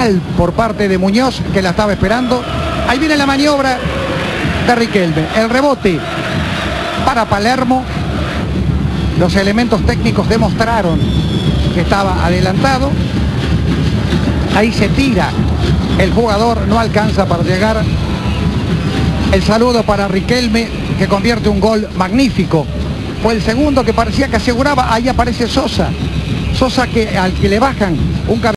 por parte de Muñoz, que la estaba esperando. Ahí viene la maniobra de Riquelme. El rebote para Palermo. Los elementos técnicos demostraron que estaba adelantado. Ahí se tira el jugador, no alcanza para llegar. El saludo para Riquelme, que convierte un gol magnífico. Fue el segundo que parecía que aseguraba. Ahí aparece Sosa. Sosa, al que le bajan un